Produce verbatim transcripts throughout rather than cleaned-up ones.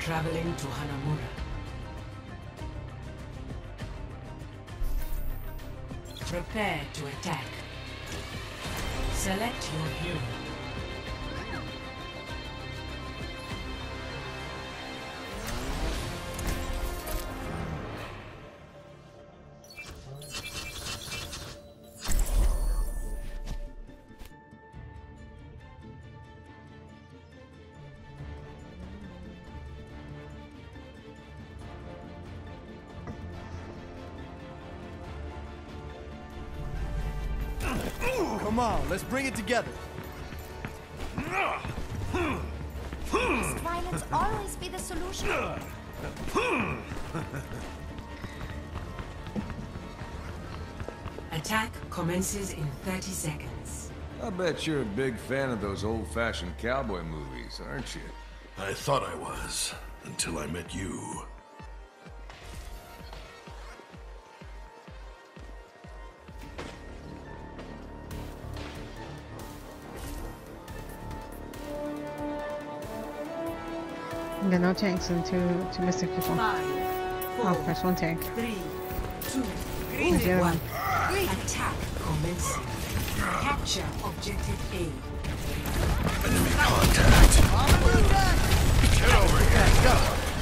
Traveling to Hanamura. Prepare to attack. Select your hero. Come on, let's bring it together. Must violence always be the solution? Attack commences in thirty seconds. I bet you're a big fan of those old-fashioned cowboy movies, aren't you? I thought I was, until I met you. Yeah, no tanks and two, two mystic people. Five, four, Oh, there's one tank. three, two, Where's the other one. one? Attack commencing. Capture objective A. Enemy contact. Get over here. Go.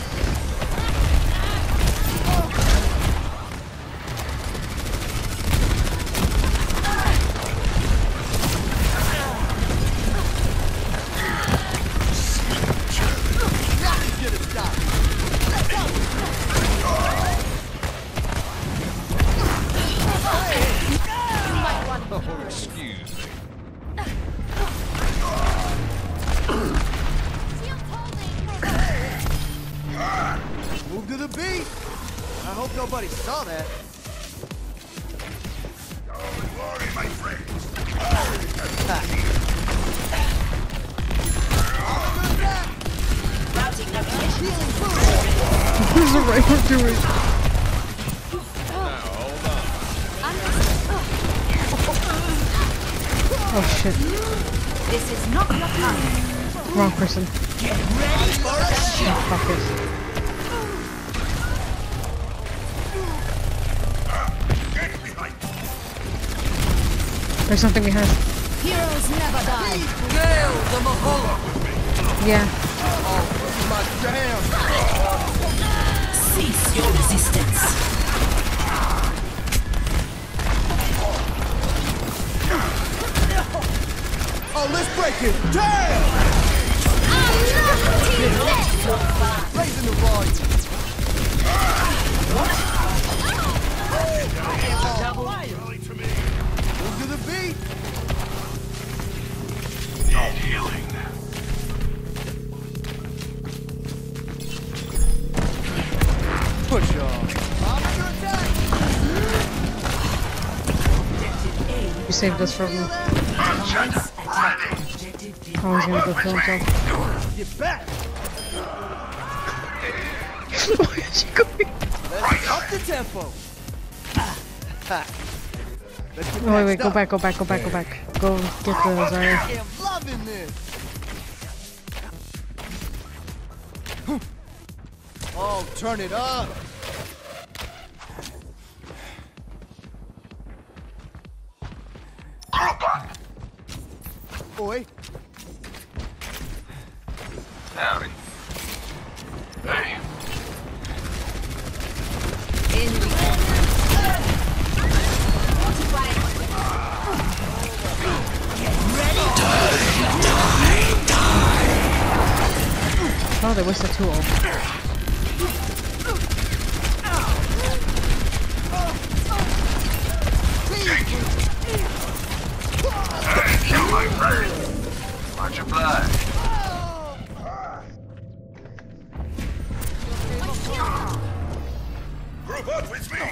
Oh, excuse me. Move to the beat. I hope nobody saw that. Glory, my friends. What is the Raven doing? Oh shit. This is not your time. Wrong person. Get ready for a shot. Oh, fuck it. There's something behind. Heroes never die. Nail the Mahola. Yeah. Oh, this is my jam. Cease your resistance. Oh, let's break it. Damn! Raising the volume. Move to the beat. Need healing. Push on. I'm under attack. You saved us from. Attack objective B. Oh, he's gonna go kill himself. Get back. Where is he going? Let's up the tempo. Let's get Oh, wait, wait, patched go up. back, go back, go back, go back. Go get the Zarya. I am loving this. Oh, turn it up. Boy. Howdy. Hey. In we go. Oh, they wasted two ult. Thank you, my friend. Much obliged. Group up with me.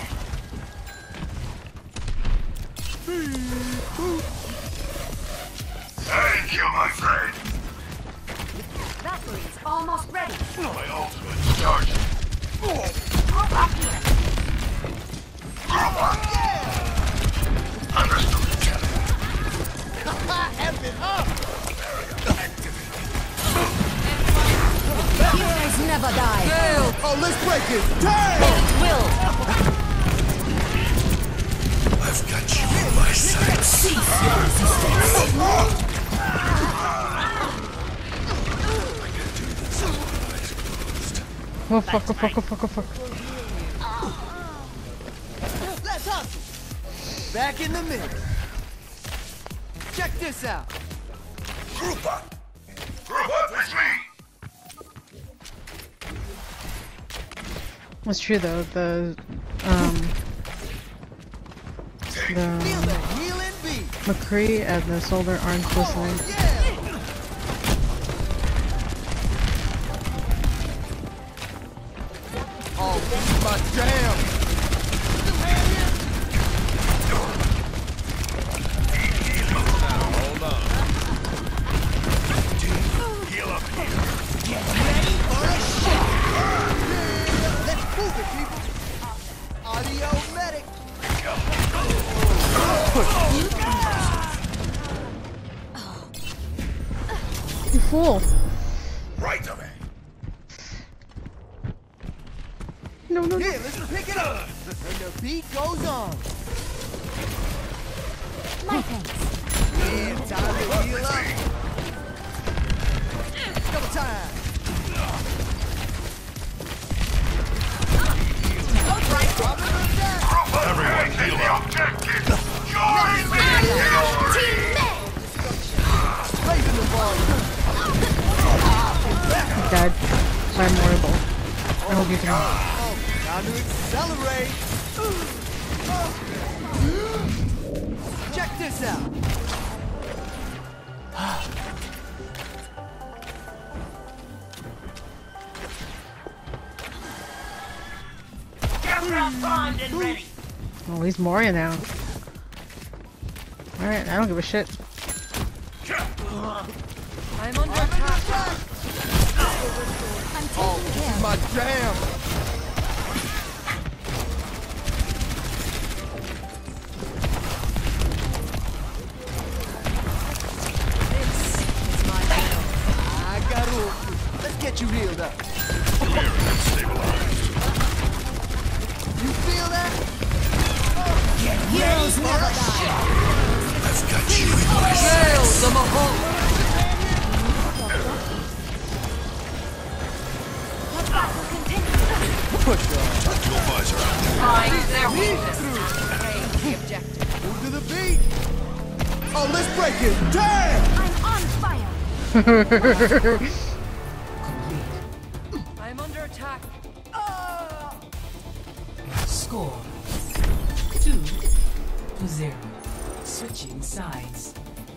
Thank you, my friend. Battery is almost ready. My ultimate charge. Group up here. Group up. Understood, Captain. F it up. Heroes never die. Oh, let's break it! Damn! I've got you in my sights. Cease your resistance. Oh fuck, oh fuck, oh fuck, oh fuck. Let's hustle! Back in the middle. Check this out. Group up! Group up with me! It's true though, the um Feel the the healing beat. McCree and the Soldier aren't listening. Yeah! Oh, my damn! Hold on. Heal up here. Ready for a shot! Yeah! Let's move it, people! Audio medic! You fool! Right away. No, no, no. Yeah, let's pick it up! And the beat goes on! My thanks. Yeah, time to heal up! Double time! Everyone heal up. Objective. Raising the volume! Died. I'm horrible. I hope you can. Oh, time to accelerate! Check this out! Oh, he's Moria now. Alright, I don't give a shit. I'm under attack. I'm taking care. My jam! I got it. Let's get you healed up. You feel that? Heroes never die. I've got you in my Hail sights. the Mahal. Let battle continue. Push on. Your visor out. Find their weakness. Retain the objective. Move to the beat. Oh, let's break it. Damn! I'm on fire. I'm under attack. Score two to zero. Switching sides.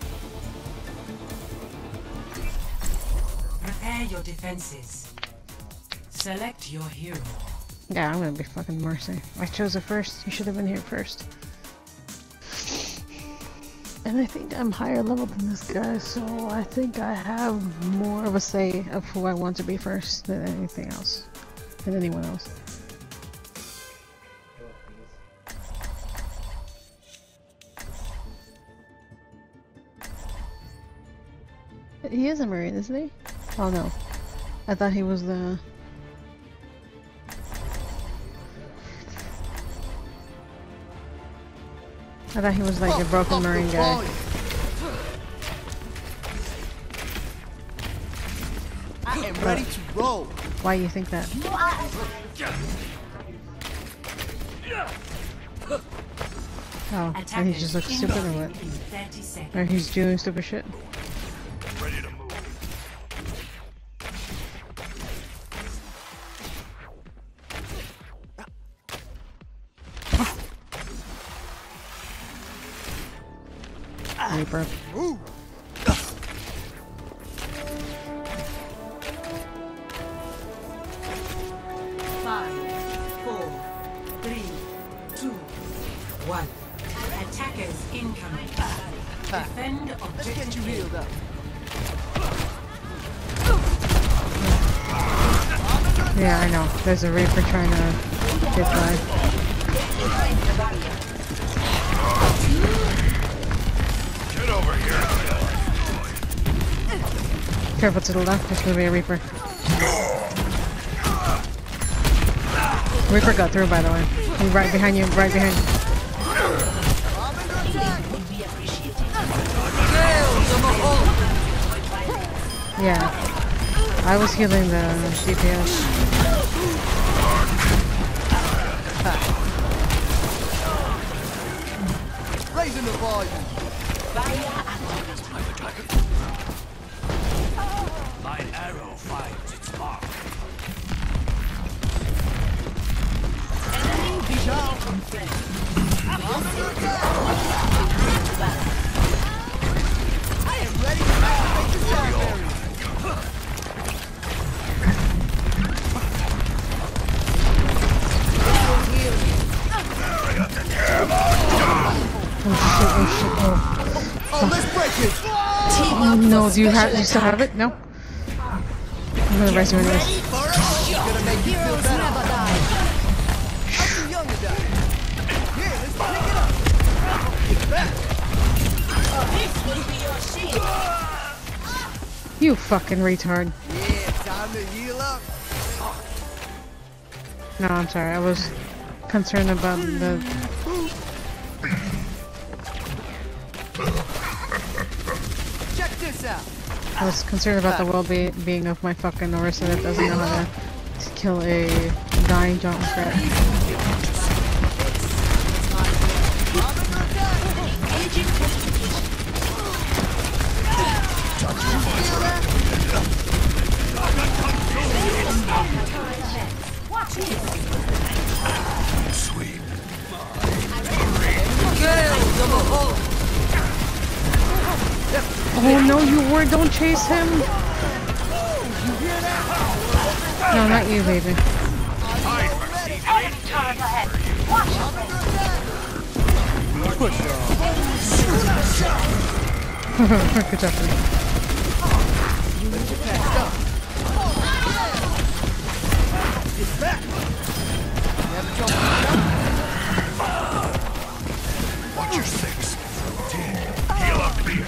Prepare your defenses. Select your hero. Yeah, I'm gonna be fucking Mercy. I chose it first. You should have been here first. And I think I'm higher level than this guy, so I think I have more of a say of who I want to be first than anything else. Than anyone else. He is a Marine, isn't he? Oh no. I thought he was the... I thought he was like a broken Up the Marine guy. volume. I am ready to roll. Why do you think that? Oh, and he just looks stupid or what? In thirty seconds. Or he's doing stupid shit? Ready to move. Reaper. Ooh. Five, four, three, two, one. Attackers incoming. Defend Let's objective. get you healed up. Yeah, I know. There's a Reaper trying to get by. Get over here. Careful to the left, there's gonna be a Reaper. Reaper got through, by the way. He's right behind you, right behind you. Yeah. I was healing the D P S. Raising the volume. My arrow finds its mark. I am ready to activate the sound barrier. Oh, let's break it! Oh no, do you have do you still have it? No? I'm gonna res you anyways. It's gonna make you feel better. I'm too young to die. Here, let's pick it up. Get back. You fucking retard. Yeah, time to heal up. No, I'm sorry. I was concerned about the... Check this out. I was concerned about the well-being of my fucking Orisa that doesn't know how to kill a dying Junkrat. Sweet. Oh no, you were! Don't chase him! No, not you, baby. Good job, buddy. Watch your six. Ten. Heal up here.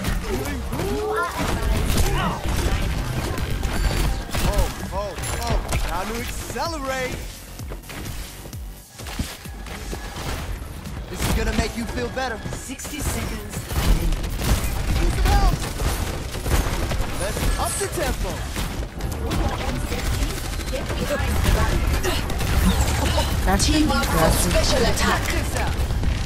Oh, oh, oh. Time to accelerate. This is gonna make you feel better. sixty seconds. Need some help. Let's up the tempo. Bastion? Bastion. Special attack. Check this out.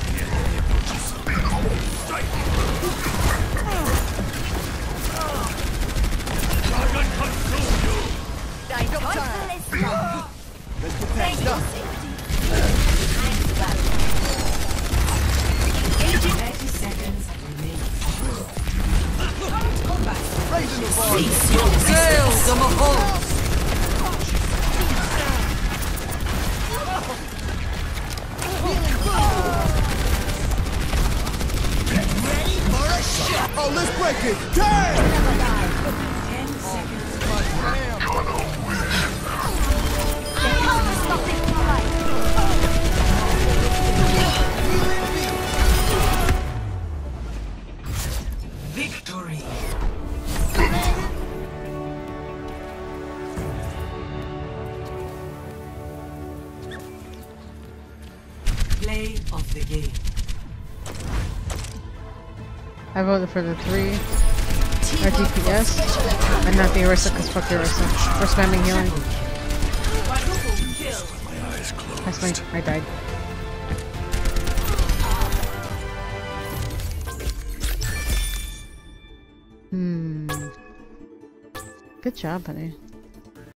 No time. Let's get that stuff. thirty seconds remaining. Raising the bar. Ready for a shot. Oh, let's break it. Damn! ten seconds. Victory. Play of the game. I voted for the three R T P S and not the Orisa because fuck the Orisa. We're spamming healing. My eyes closed. That's my I died. Hmm. Good job, buddy.